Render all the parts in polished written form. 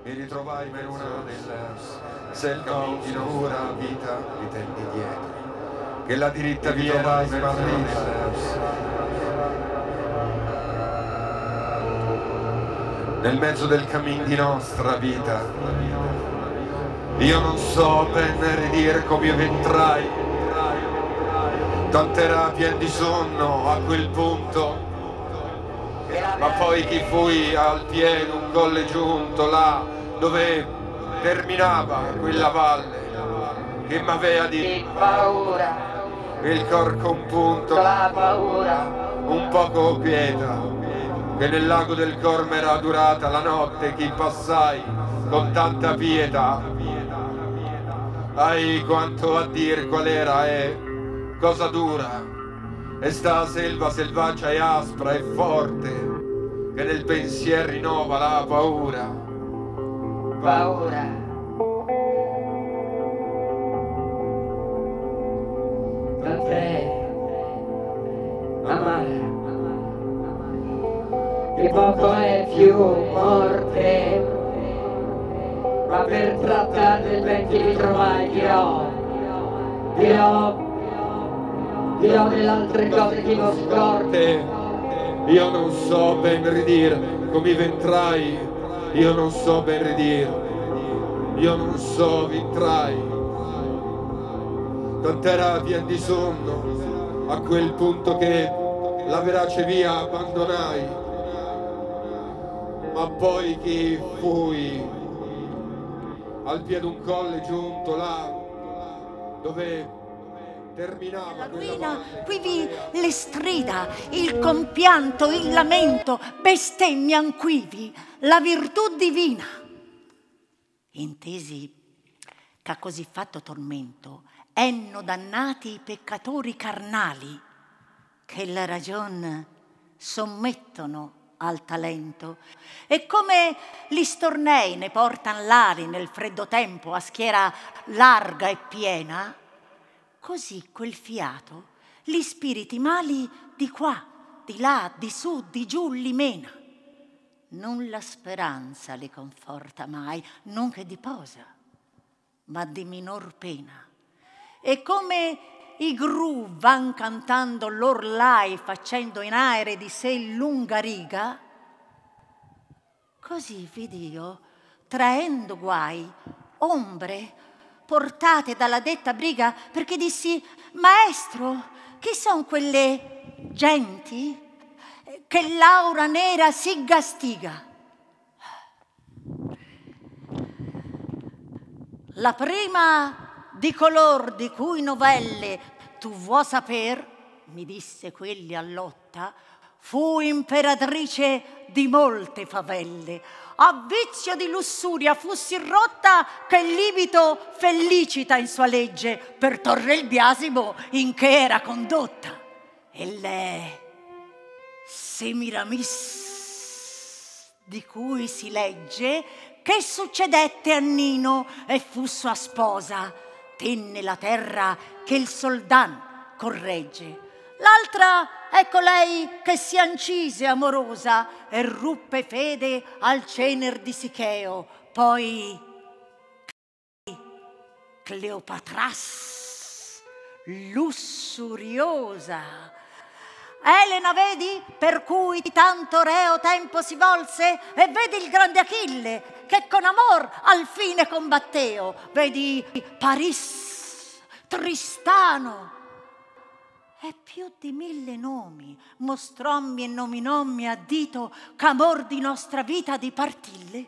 Mi ritrovai per una selva oscura vita, mi tenni dietro, che la diritta via era smarrita. Nel mezzo del cammin di nostra vita, io non so ben ridire come io ventrai, tant'era pien di sonno a quel punto, ma poi chi fui al piede un colle giunto là dove terminava quella valle che m'aveva di paura, il cor compunto, la paura un poco quieta, che nel lago del cor m'era durata la notte che passai con tanta pietà. Ai quanto a dir qual era e cosa dura è sta selva selvaggia e aspra e forte che nel pensier rinnova la paura. Paura. Tant'è amara che poco è più morte, ma per trattare del ben ti ritrovai, dirò delle altre cose che non scorte. Io non so ben ridire come ventrai, io non so ben ridire, io non so ventrai. Tant'era pien di sonno a quel punto che la verace via abbandonai, ma poi chi fui al piede un colle giunto là dove terminava la quella ruina, valle. quivi le strida, il compianto, il lamento, bestemmian quivi la virtù divina. Intesi che a così fatto tormento enno dannati i peccatori carnali, che la ragion sommettono al talento, e come gli stornei ne portan l'ali nel freddo tempo a schiera larga e piena, così quel fiato gli spiriti mali di qua, di là, di su, di giù li mena. Non la speranza li conforta mai, non che di posa, ma di minor pena. E come i gru van cantando lor lai facendo in aere di sé lunga riga, così vidi io, traendo guai, ombre portate dalla detta briga, perché dissi: maestro, chi son quelle genti che l'aura nera si gastiga? La prima di color di cui novelle tu vuoi saper, mi disse quelli a lotta, fu imperatrice di molte favelle. A vizio di lussuria fussi rotta che libito felicita in sua legge per torre il biasimo in che era condotta. E lei, Semiramis, di cui si legge che succedette a Nino e fu sua sposa, tenne la terra che il soldan corregge. L'altra è colei che si ancise amorosa e ruppe fede al cener di Sicheo, poi Cleopatras, lussuriosa. Elena vedi per cui tanto reo tempo si volse, e vedi il grande Achille che con amor al fine combatteo, vedi Paris, Tristano e più di 1000 nomi mostrommi e nominommi a dito ch'amor di nostra vita dipartille.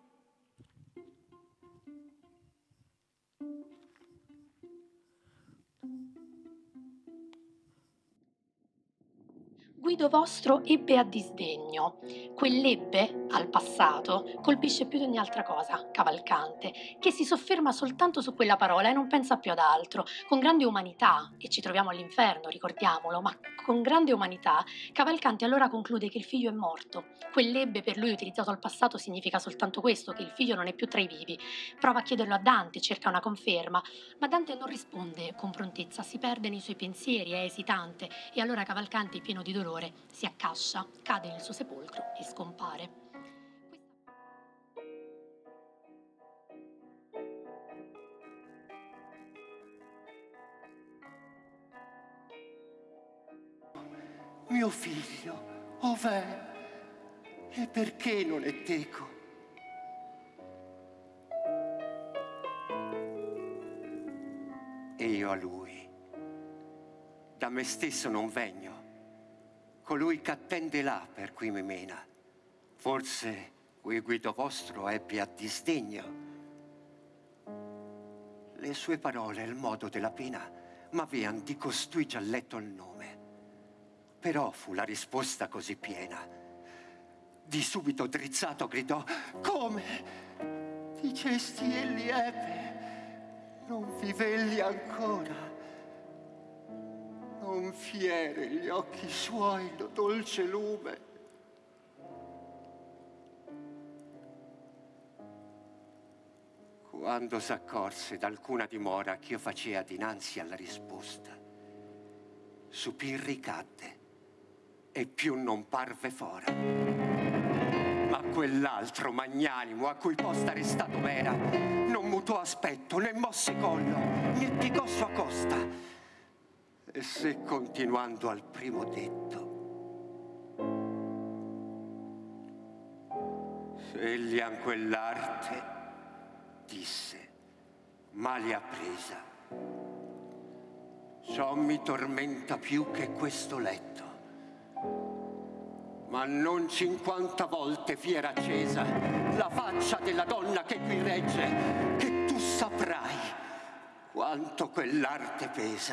Guido vostro ebbe a disdegno. Quell'ebbe, al passato, colpisce più di ogni altra cosa Cavalcante, che si sofferma soltanto su quella parola e non pensa più ad altro. Con grande umanità, e ci troviamo all'inferno, ricordiamolo, ma con grande umanità, Cavalcante allora conclude che il figlio è morto. Quell'ebbe per lui utilizzato al passato significa soltanto questo, che il figlio non è più tra i vivi. Prova a chiederlo a Dante, cerca una conferma, ma Dante non risponde con prontezza, si perde nei suoi pensieri, è esitante, e allora Cavalcante, pieno di dolore, si accascia, cade nel suo sepolcro e scompare. mio figlio, ov'è? E perché non è teco? E io a lui, da me stesso non vegno, colui qu'attende là per cui mi mena. Forse cui guido vostro ebbe a disdegno. Le sue parole, il modo della pena, m'avean di costui già letto il nome. Però fu la risposta così piena. Di subito drizzato gridò: come? Dicesti egli ebbe, non vivegli ancora. Non fiere gli occhi suoi lo dolce lume. Quando s'accorse d'alcuna dimora ch'io facea dinanzi alla risposta, supin ricadde e più non parve fora. Ma quell'altro magnanimo a cui posta restato m'era non mutò aspetto, né mosse collo, né piegò sua costa. E se continuando al primo detto, se egli han quell'arte, disse, male appresa, ciò mi tormenta più che questo letto. Ma non 50 volte fiera accesa la faccia della donna che qui regge, che tu saprai quanto quell'arte pesa.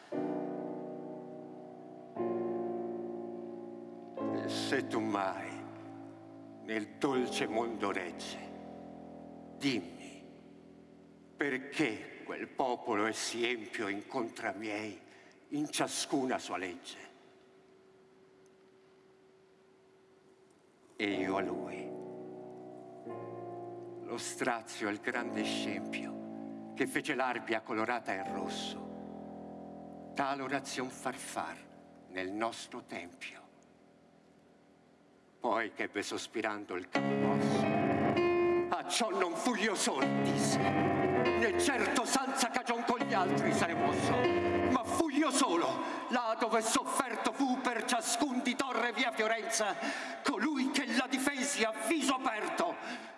E se tu mai nel dolce mondo regge, dimmi, perché quel popolo è sì empio in contra miei in ciascuna sua legge? E io a lui, lo strazio e il grande scempio che fece l'arbia colorata in rosso, tal orazion far nel nostro tempio. Poi che ebbe sospirando il capo mosso, a ciò non fu io solo, disse, né certo senza cagion con gli altri sarei mosso, ma fu io solo, là dove sofferto fu per ciascun di torre via Fiorenza, colui che la difesi a viso aperto.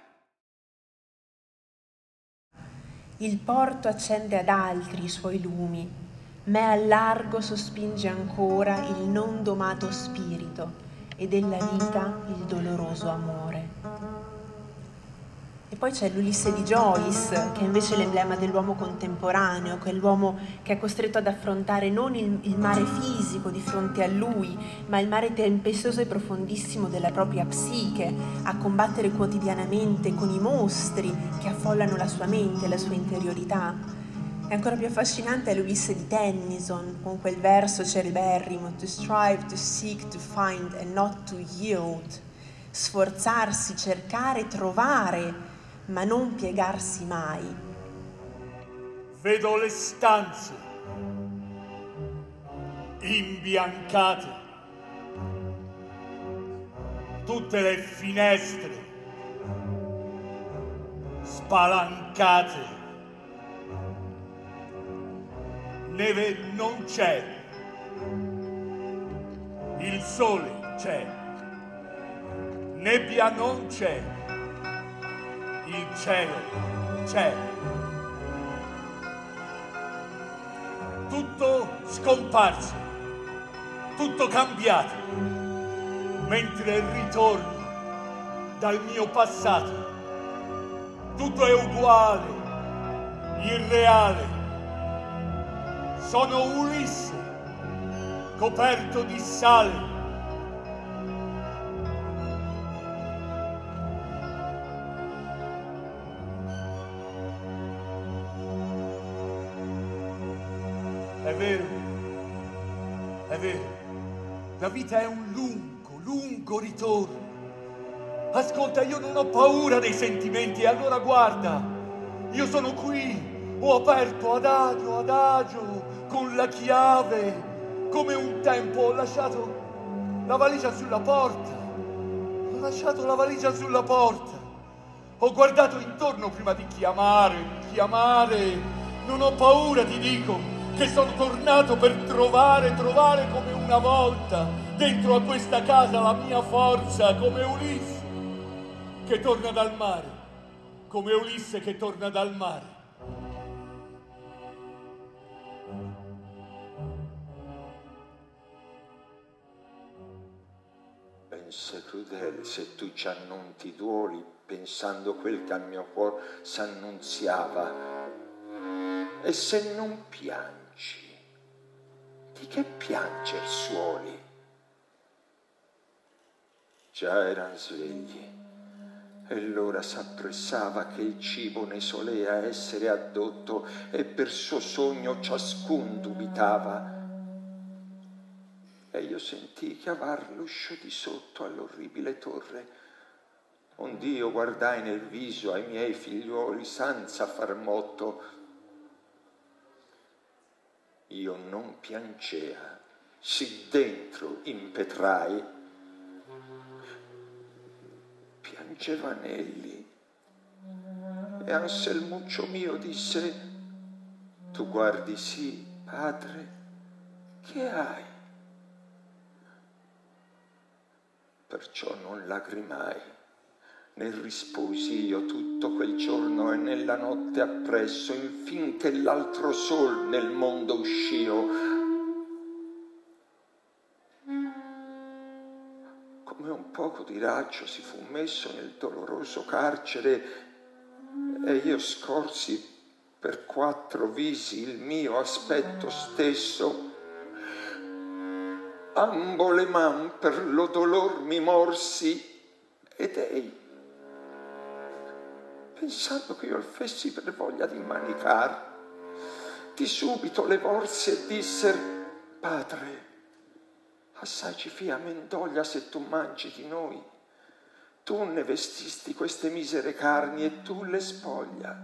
Il porto accende ad altri i suoi lumi, me al largo sospinge ancora il non domato spirito e della vita il doloroso amore. E poi c'è l'Ulisse di Joyce, che è invece l'emblema dell'uomo contemporaneo, quell'uomo che è costretto ad affrontare non il mare fisico di fronte a lui, ma il mare tempestoso e profondissimo della propria psiche, a combattere quotidianamente con i mostri che affollano la sua mente e la sua interiorità. E ancora più affascinante è l'Ulisse di Tennyson, con quel verso celeberrimo: to strive, to seek, to find and not to yield. Sforzarsi, cercare, trovare, ma non piegarsi mai. Vedo le stanze imbiancate, tutte le finestre spalancate. Neve non c'è, il sole c'è, nebbia non c'è, il cielo c'è. Tutto scomparso, tutto cambiato, mentre ritorno dal mio passato. Tutto è uguale, irreale. Sono Ulisse, coperto di sale. È vero, la vita è un lungo ritorno. Ascolta, io non ho paura dei sentimenti, e allora guarda, io sono qui, ho aperto adagio, con la chiave, come un tempo ho lasciato la valigia sulla porta. Ho lasciato la valigia sulla porta. Ho guardato intorno prima di chiamare. Non ho paura, ti dico, che sono tornato per trovare come una volta. dentro a questa casa la mia forza come Ulisse che torna dal mare, come Ulisse che torna dal mare. Pensa crudele se tu ci annunti duoli, pensando quel che al mio cuore s'annunziava. E se non piangi, di che pianger suoli? Già eran svegli, e l'ora s'appressava che il cibo ne solea essere addotto, e per suo sogno ciascun dubitava. E io sentii chiavar l'uscio di sotto all'orribile torre, ond'io guardai nel viso ai miei figliuoli senza far motto. Io non piangea, sì dentro impetrai, piangevan egli. E Anselmuccio mio disse: tu guardi sì, padre, che hai? Perciò non lagrimai, ne risposi io tutto quel giorno e nella notte appresso, infin che l'altro sol nel mondo uscio. Come un poco di raggio si fu messo nel doloroso carcere, e io scorsi per 4 visi il mio aspetto stesso. Ambo le man per lo dolor mi morsi, ed ei, pensando che io il fessi per voglia di manicar, di subito le volsi e disser: padre, assai ci fia mendoglia se tu mangi di noi, tu ne vestisti queste misere carni e tu le spoglia.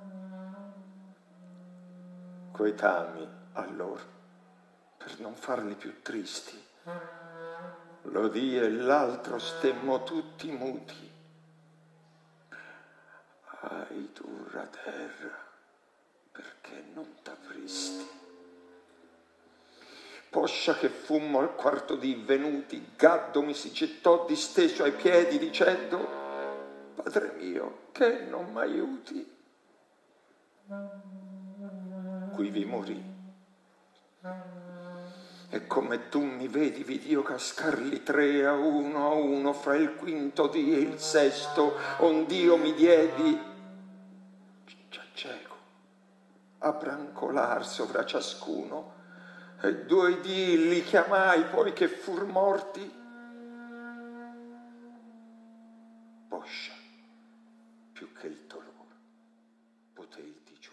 Coetami allor, per non farli più tristi, l'odì e l'altro stemmo tutti muti. Ai dura terra, perché non t'apristi? Poscia che fummo al quarto dì venuti, Gaddo mi si gettò disteso ai piedi dicendo: padre mio, che non m'aiuti? Quivi morì. E come tu mi vedi, vidi io cascarli 3 a uno fra il quinto dì e il sesto, ond'io mi diedi, già cieco, a brancolar sovra ciascuno, e 2 dì li chiamai, poi che fur morti, poscia, più che il dolore, poté il digiuno.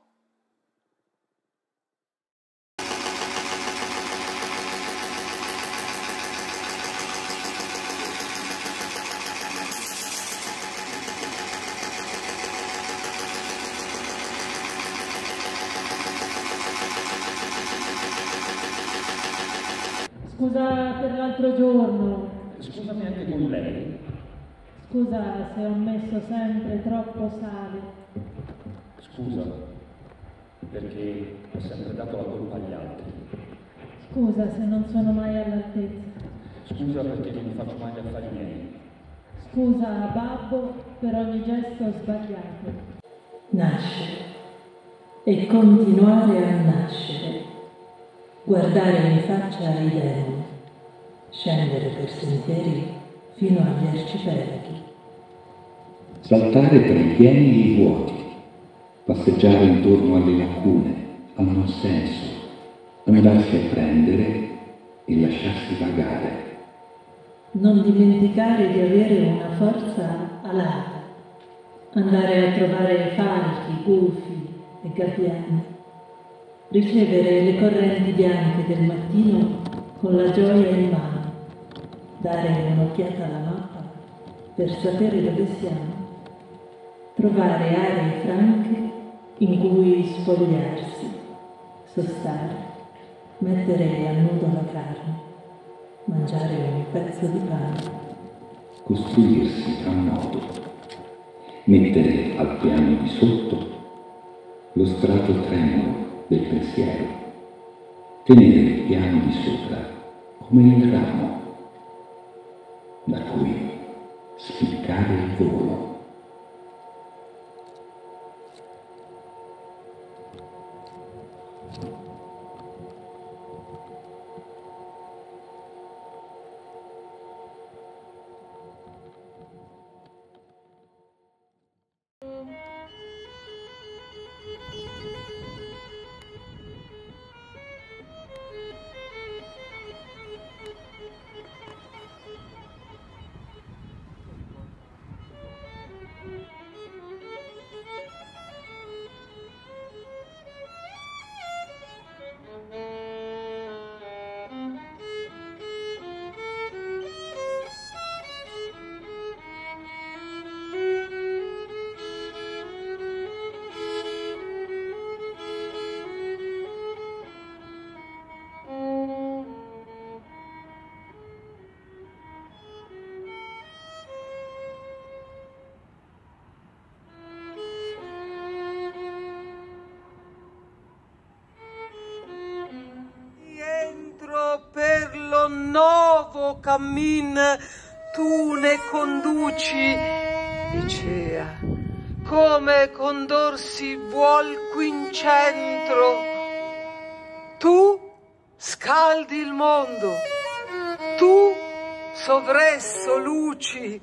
Scusa per l'altro giorno. Scusami anche con lei. Scusa se ho messo sempre troppo sale. Scusa, perché ho sempre dato la colpa agli altri. Scusa se non sono mai all'altezza. Scusa perché non faccio mai gli affari miei. Scusa babbo per ogni gesto sbagliato. Nascere e continuare a nascere. Guardare in faccia i demoni, scendere per sentieri fino agli arcipelaghi. Saltare tra i pieni e i vuoti, passeggiare intorno alle lacune, al non senso, andarsi a prendere e lasciarsi vagare. Non dimenticare di avere una forza alata, andare a trovare falchi, gufi e gabbiani. Ricevere le correnti bianche del mattino con la gioia in mano, dare un'occhiata alla mappa per sapere dove siamo, trovare aree franche in cui spogliarsi, sostare, mettere a nudo la carne, mangiare un pezzo di pane. Costruirsi a modo, mettere al piano di sotto lo strato tremulo del pensiero, tenere il piano di sopra come il ramo da cui spiccare il volo. Nuovo cammin tu ne conduci, dicea, come condor si vuol qui in centro. Tu scaldi il mondo, tu sovresso luci,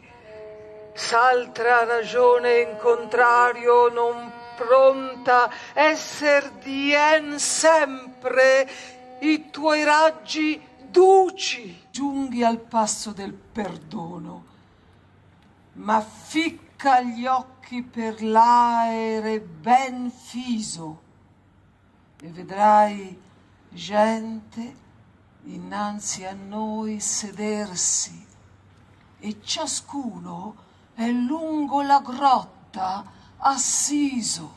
s'altra ragione in contrario non pronta esser dien sempre i tuoi raggi duci. Giunghi al passo del perdono, ma ficca gli occhi per l'aere ben fiso e vedrai gente innanzi a noi sedersi e ciascuno è lungo la grotta assiso.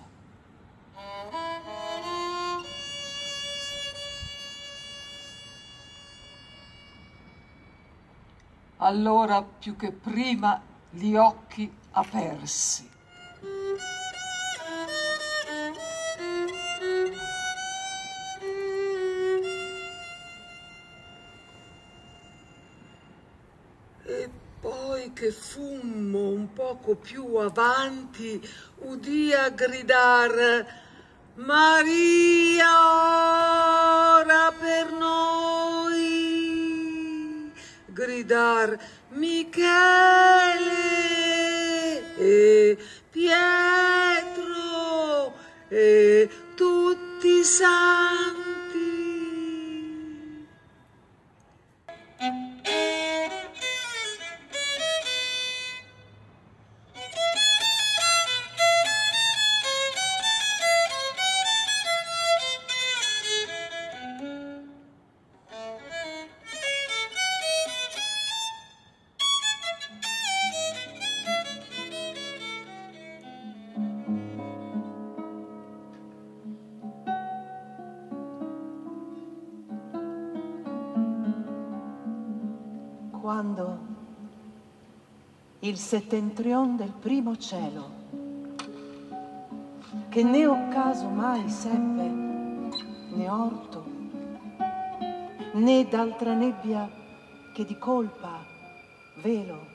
Allora più che prima gli occhi apersi. E poi che fummo un poco più avanti, udia gridar: Maria, ora per noi! Gridar Michele e Pietro e tutti i santi. Quando il settentrion del primo cielo, che né occaso mai seppe, né orto, né d'altra nebbia che di colpa velo,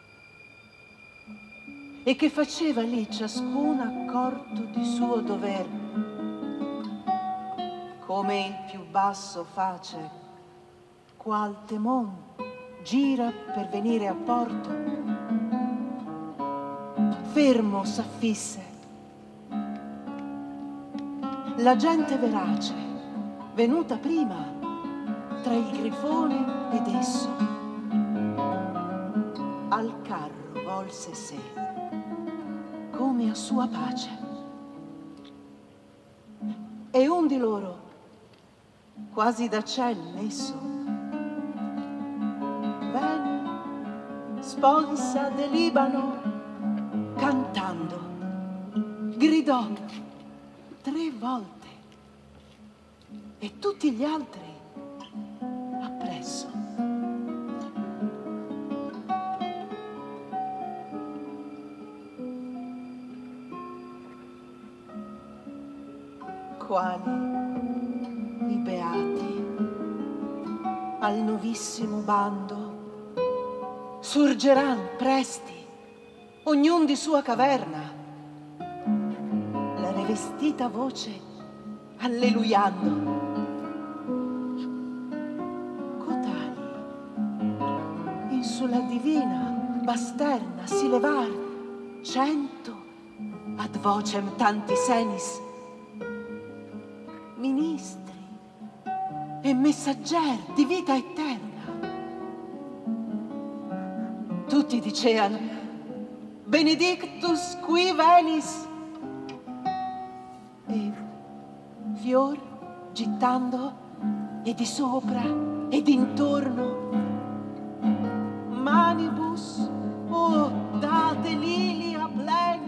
e che faceva lì ciascun accorto di suo dover, come il più basso face, qual temon gira per venire a porto, fermo s'affisse. La gente verace, venuta prima tra il grifone ed esso, al carro volse sé, come a sua pace. E un di loro, quasi da ciel messo, sponsa de Libano, cantando, gridò 3 volte e tutti gli altri appresso. Quali i beati al nuovissimo bando, surgeran presti, ognun di sua caverna, la rivestita voce alleluiando. Cotali in sulla divina basterna si levar 100 ad vocem tanti senis, ministri e messagger di vita eterna. Tutti dicean: benedictus qui venis, e fior gittando e di sopra ed intorno, manibus o date lilia plenis.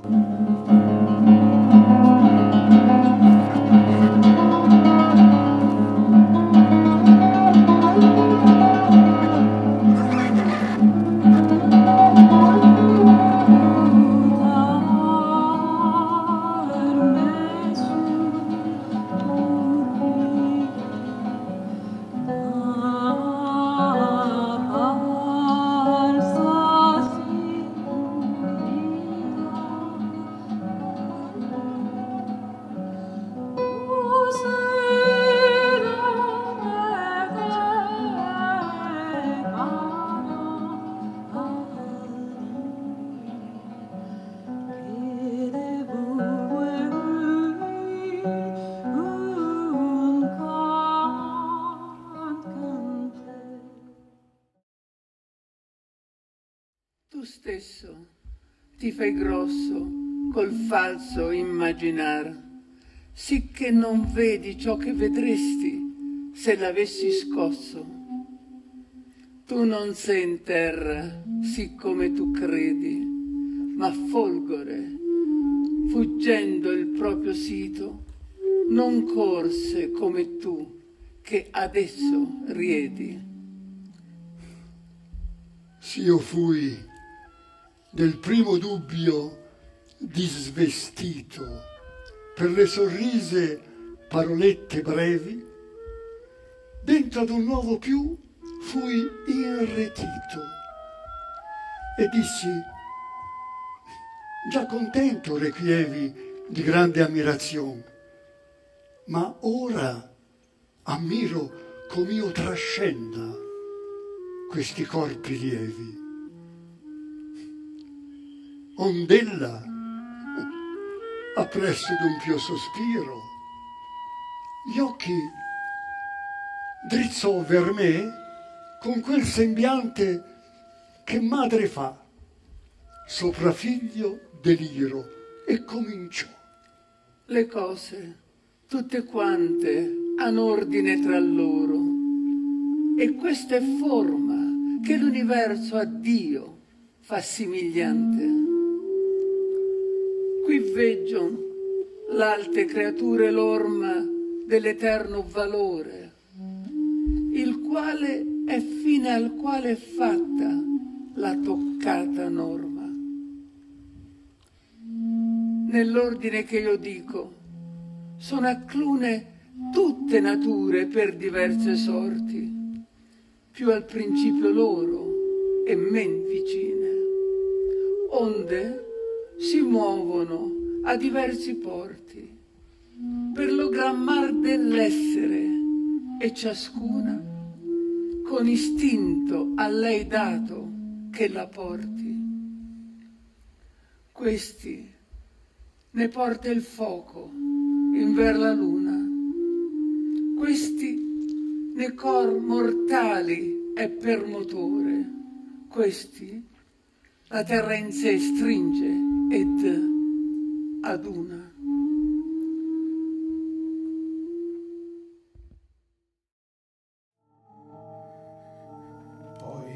Tu stesso ti fai grosso col falso immaginar, sicché non vedi ciò che vedresti se l'avessi scosso. Tu non sei in terra, siccome tu credi, ma folgore, fuggendo il proprio sito, non corse come tu, che adesso riedi. S'io fui del primo dubbio disvestito per le sorrise parolette brevi, dentro ad un nuovo più fui irretito e dissi: già contento requievi di grande ammirazione, ma ora ammiro com'io trascenda questi corpi lievi. Ond'ella, appresso d'un pio sospiro, gli occhi drizzò ver me con quel sembiante che madre fa sopra figlio deliro, e cominciò: le cose tutte quante han ordine tra loro, e questa è forma che l'universo a Dio fa simigliante. Qui veggion l'alte creature l'orma dell'eterno valore, il quale è fine al quale è fatta la toccata norma. Nell'ordine che io dico, sono acclune tutte nature per diverse sorti, più al principio loro e men vicine, onde si muovono a diversi porti per lo grammar dell'essere, e ciascuna con istinto a lei dato che la porti. Questi ne porta il fuoco inver la luna, questi ne cor mortali è per motore, questi la terra in sé stringe ed aduna. Poi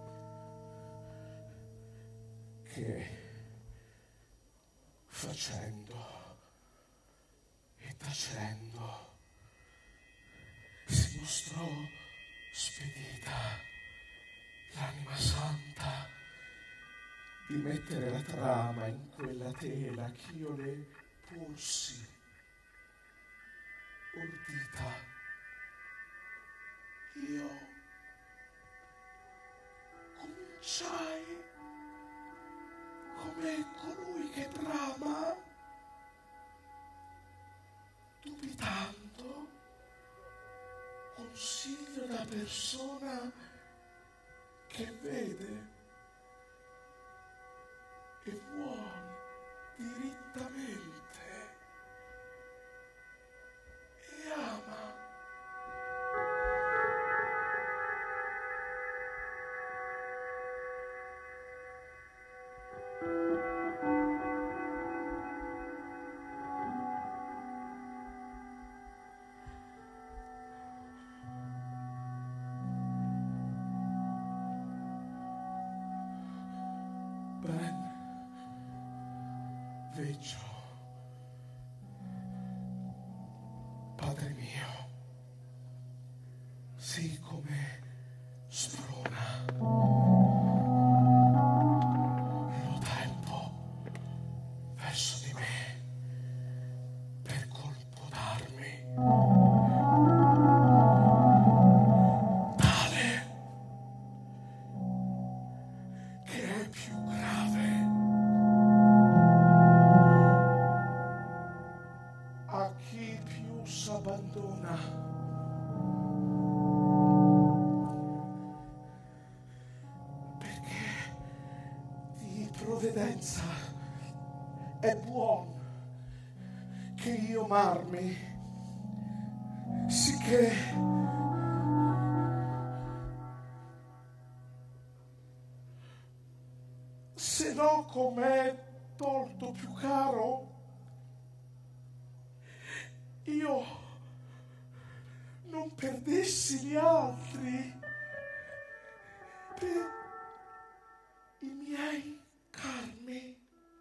che facendo e tacendo si mostrò spedita l'anima santa di mettere la trama in quella tela ch'io le porsi ordita io cominciai come colui che brama, dubitando, consiglio da persona che vede e vuole direttamente e ama. Vecchio, Padre mio, sii come sprona lo tempo verso di me per colpo d'armi tale che è più grave a chi più s'abbandona. Perché di provvidenza è buon che io m'armi, sicché se no com'è tolto più caro, io non perdessi gli altri per i miei carmi.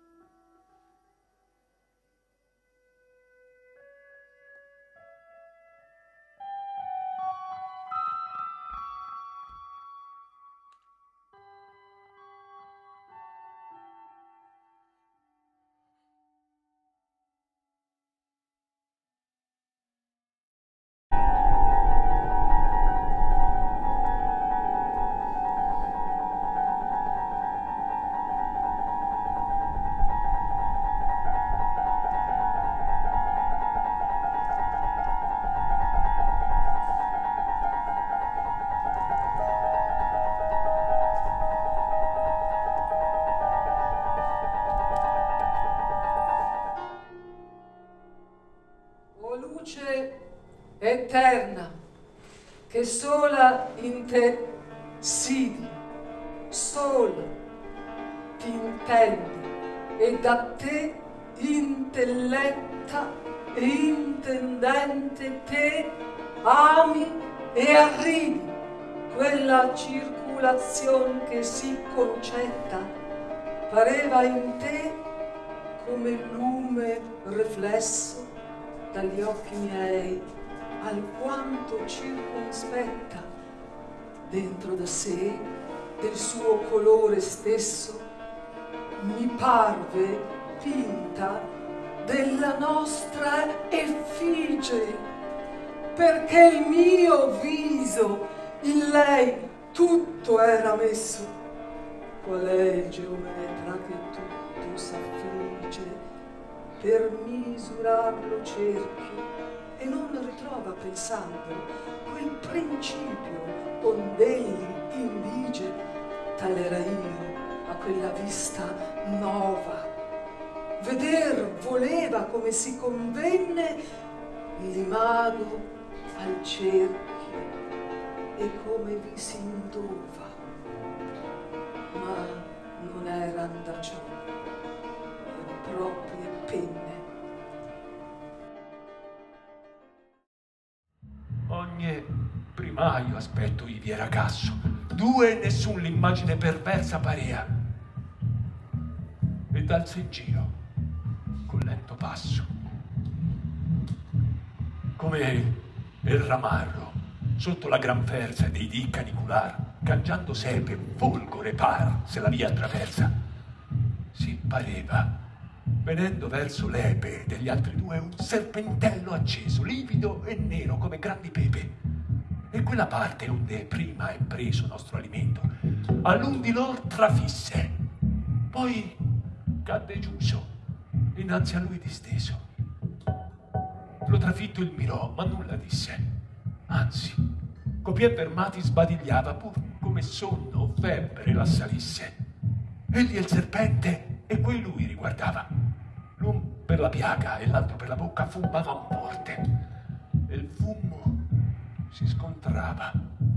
Eterna, che sola in te sidi, sola ti intendi e da te intelletta e intendente te ami e arrivi quella circolazione che si concetta pareva in te come lume riflesso dagli occhi miei alquanto circonspetta dentro da sé del suo colore stesso mi parve pinta della nostra effigie perché il mio viso in lei tutto era messo qual è il geometra che tutto s'affligge per misurarlo cerchi e non ritrova pensando quel principio ond'egli indige, tal era io a quella vista nova. Veder voleva come si convenne l'imago al cerchio e come vi si indova, ma non eran da ciò le proprie penne. Ogni primaio aspetto ivi era casso, due nessun l'immagine perversa parea, e d'alza in giro con lento passo, come il ramarro sotto la gran versa dei dì canicular, cangiando sepe folgore par se la via attraversa, si pareva venendo verso l'epe degli altri due un serpentello acceso, livido e nero come grandi pepe. e quella parte onde prima è preso nostro alimento, all'undi lor trafisse, poi cadde giuso, innanzi a lui disteso. Lo trafitto il mirò, ma nulla disse, anzi, co' piè fermati sbadigliava, pur come sonno o febbre l'assalisse. Egli e il serpente, e quei lui riguardava, l'un per la piaga e l'altro per la bocca fumavan forte, e il fumo si scontrava.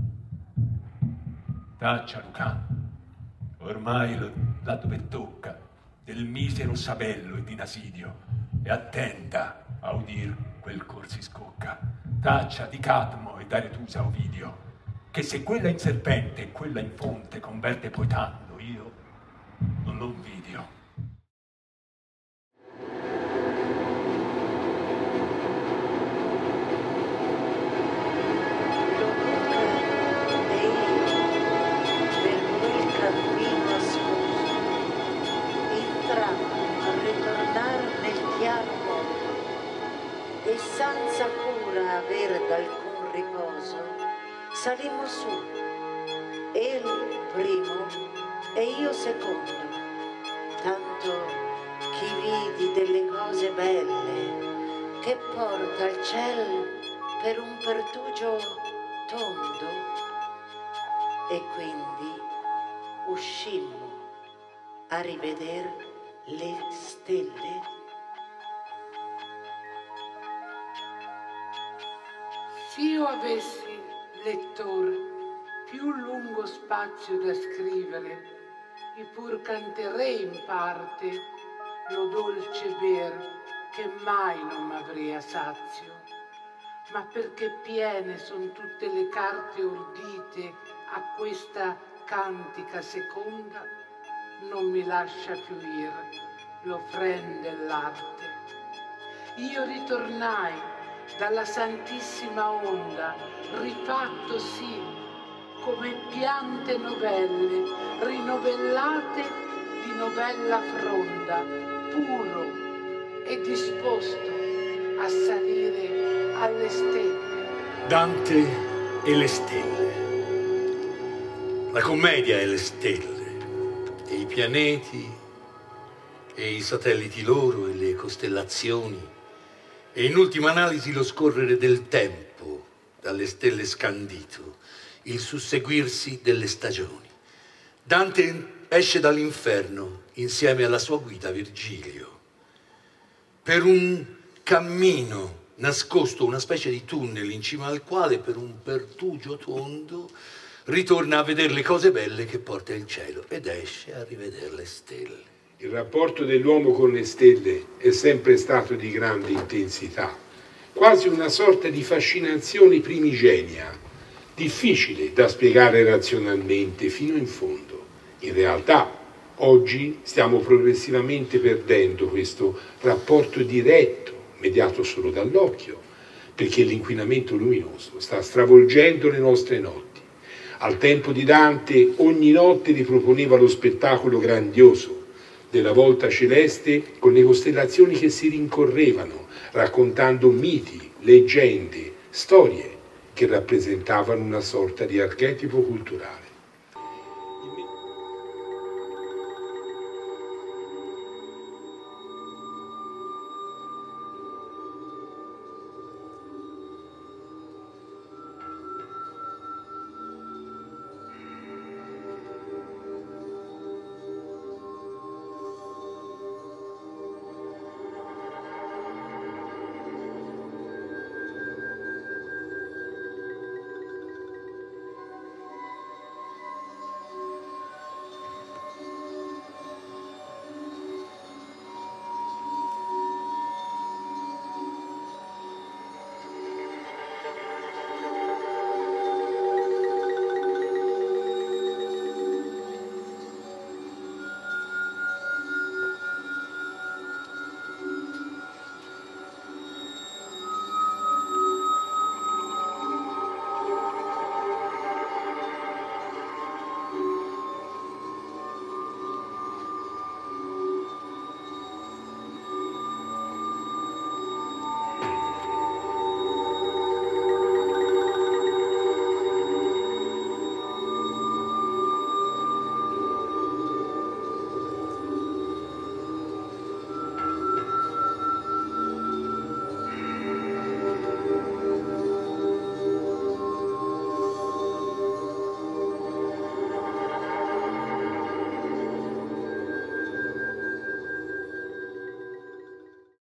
Taccia, Lucan, ormai là dove tocca, del misero Sabello e di Nasidio, e attenta a udir quel cor si scocca. Taccia di Cadmo e d'Aretusa Ovidio, che se quella in serpente e quella in fonte converte poi tanto, io non vidio. E senza cura aver d'alcun riposo, salimmo su, el primo e io secondo, tanto chi vidi delle cose belle che porta al ciel per un pertugio tondo, e quindi uscimmo a riveder le stelle. S'io avessi, lettor, più lungo spazio da scrivere, e pur canterei in parte lo dolce ber che mai non m'avrei a sazio, ma perché piene son tutte le carte ordite a questa cantica seconda, non mi lascia più ir l'offren dell'arte. Io ritornai dalla santissima onda, rifatto sì, come piante novelle, rinovellate di novella fronda, puro e disposto a salire alle stelle. Dante e le stelle. La commedia è le stelle, e i pianeti, e i satelliti loro, e le costellazioni, e in ultima analisi lo scorrere del tempo, dalle stelle scandito, il susseguirsi delle stagioni. Dante esce dall'inferno insieme alla sua guida Virgilio. Per un cammino nascosto, una specie di tunnel in cima al quale, per un pertugio tondo, ritorna a vedere le cose belle che porta il cielo ed esce a rivedere le stelle. Il rapporto dell'uomo con le stelle è sempre stato di grande intensità, quasi una sorta di fascinazione primigenia, difficile da spiegare razionalmente fino in fondo. In realtà, oggi stiamo progressivamente perdendo questo rapporto diretto, mediato solo dall'occhio, perché l'inquinamento luminoso sta stravolgendo le nostre notti. Al tempo di Dante, ogni notte riproponeva lo spettacolo grandioso della volta celeste con le costellazioni che si rincorrevano, raccontando miti, leggende, storie che rappresentavano una sorta di archetipo culturale.